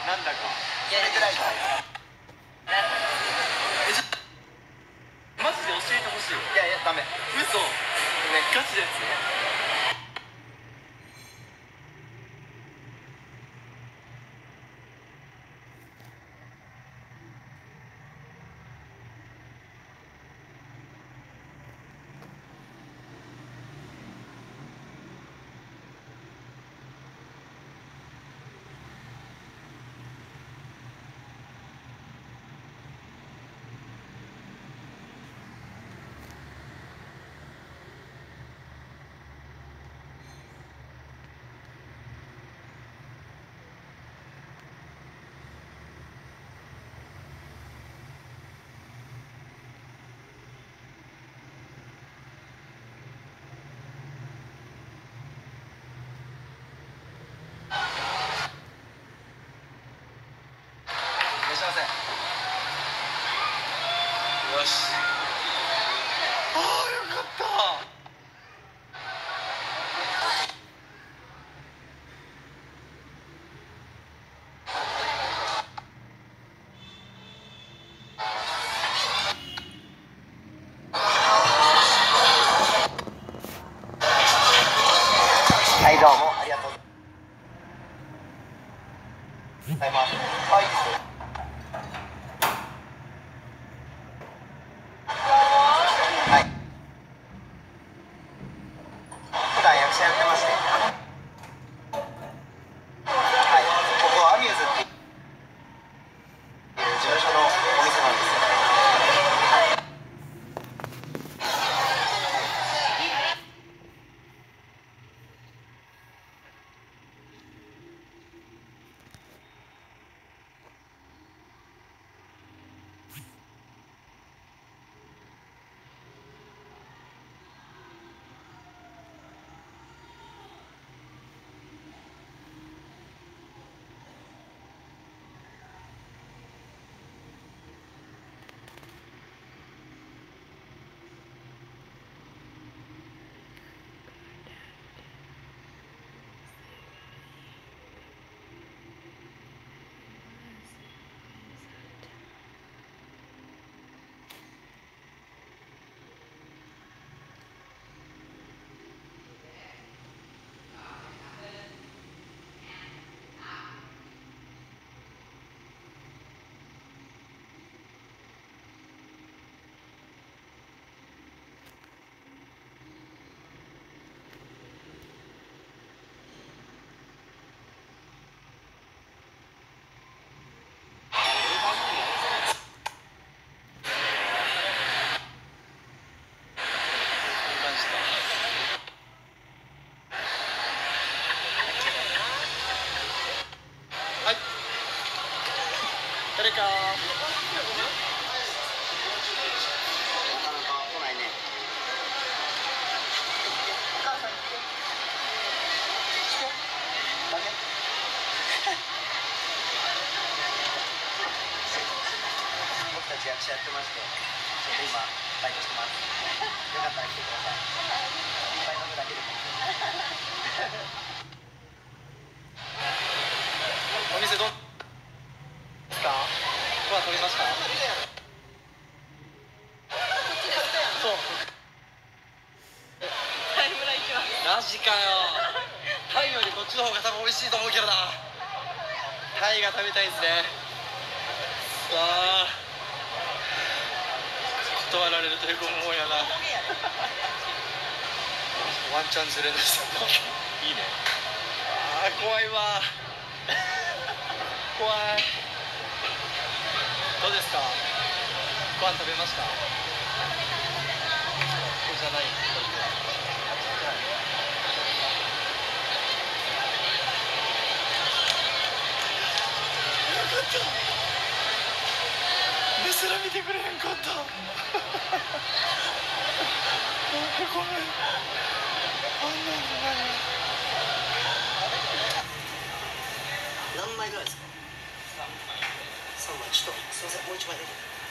なんだかそれぐらいじゃないマジで教えてほしい。いやいやダメ。嘘ね、ガチですね。よし。ああ、よかった。はい、どうもありがとうございます。はい、いいですよ。はい。普段役者やってまして。はい。ここはアミューズっていう事務所のお店なんですよ。はい。誰か。なかなか来ないね。お母さん来て。ダメ。僕たち役者やってまして、ちょっと今バイトしてます。よかったら来てください。いっぱい飲むだけでも。お店どうですか？ご飯取りました？そう。タイムライン行きます。マジかよ。タイよりこっちの方が多分美味しいと思うけどな。タイが食べたいですね。さあ、断られるというもんやな。ワンチャンずれです。いいね。ああ、怖いわ。怖い。どうですか？ご飯食べました？これじゃない。目すら見てくれへんかった。ごめん。あんなんじゃないよ。何枚ぐらいですか？3枚。ちょっとすいません、もう1枚だけ。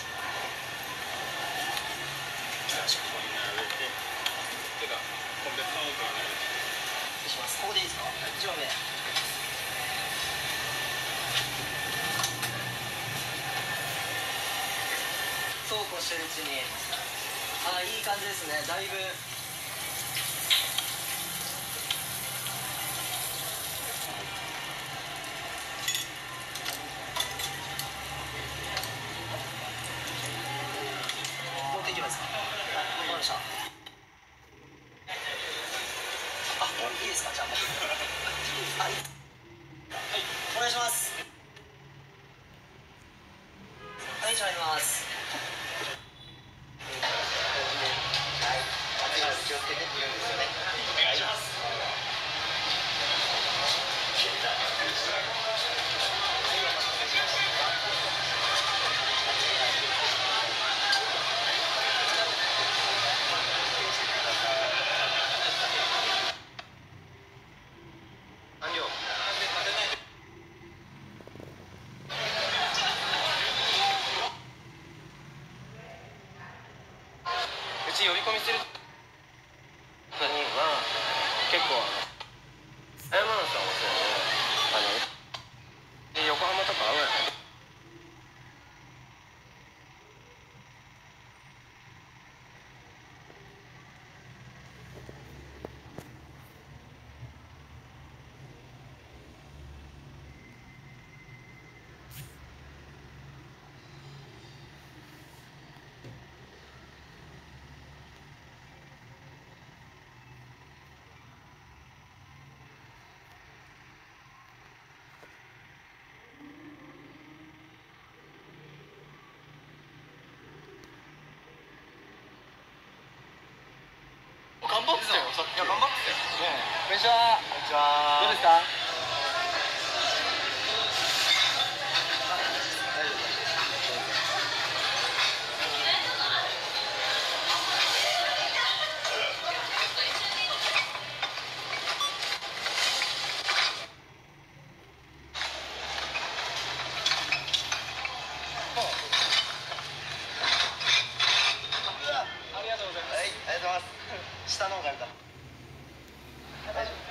ここに並べて、てかこれ買おうかな。します。ここでいいですか？一番目。 こうしてるうちに、ああいい感じですね。だいぶ持っていきますか。わかりました。あ、いいですか。じゃああ、いい。はい、お願いします。はい、じゃあやります。はい、暑いので気をつけてって言うんですよね。お願いします。完了。うち呼び込みする人は結構山野さんもそうで、横浜とか会うやん。頑張ってたよ。いや、頑張ってたよ。こんにちは。こんにちは。どうですか。大丈夫。ありがとうございます。はい、ありがとうございます。下の方があるから。大丈夫。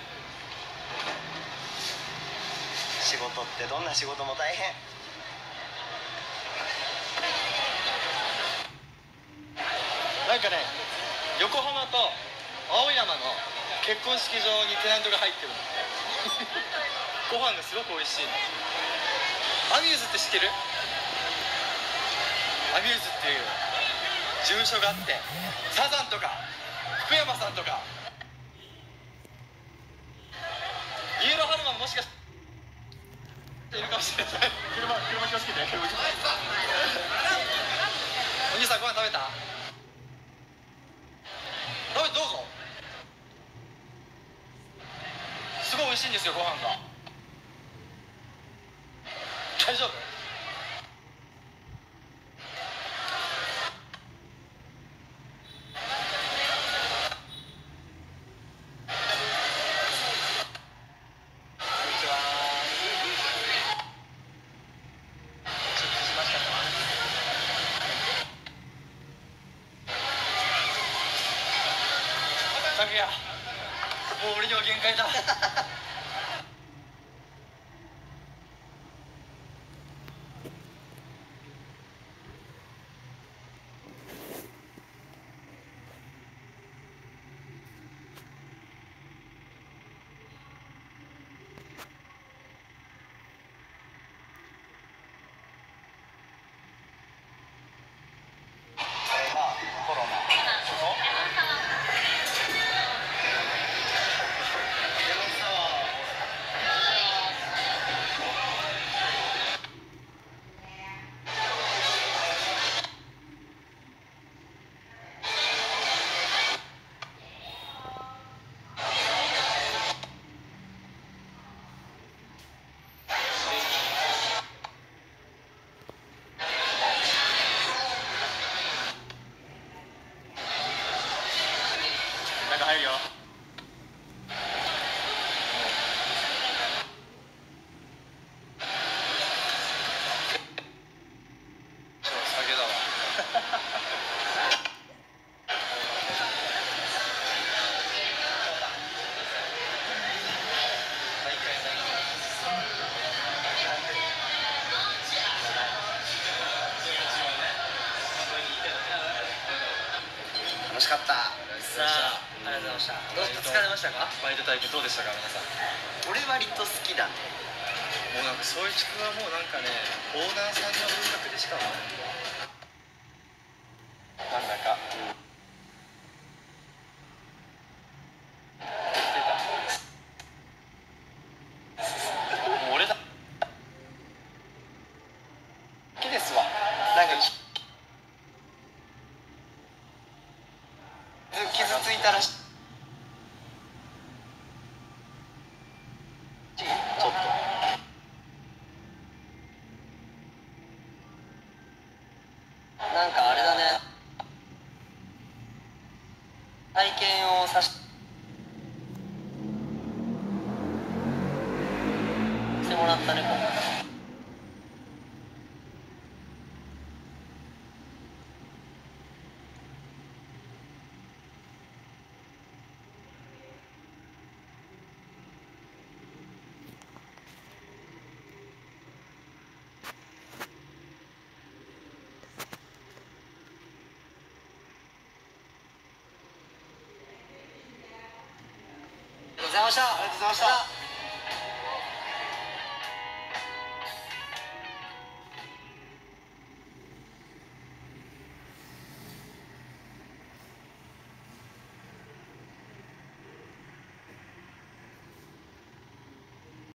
仕事ってどんな仕事も大変。なんかね、横浜と青山の結婚式場にテナントが入ってるの。ご飯がすごく美味しいの。アミューズって知ってる？アミューズっていう事務所があって、サザンとか福山さんとかイエローハルマンもしかしているかもしれない。車気をつけて。お兄さんご飯食べた？どうぞ。すごい美味しいんですよ、ご飯が。大丈夫？こんにちは。ちょっとしましたか？拓也、もう俺には限界だ。コロナ。レモンサワー。 かった。 さあ、ありがとうございました。どう疲れましたか？ バイト体験どうでしたか皆さん。 俺割と好きだね。 もうなんか宗一君はもうなんかね、オーナーさんの文学でしかないなんだか、もう俺だ好きですわ。なんか傷ついたらしい。 ちょっとなんかあれだね。体験をさしてもらったね、今回。ありがとうございました。 ありがとうございました。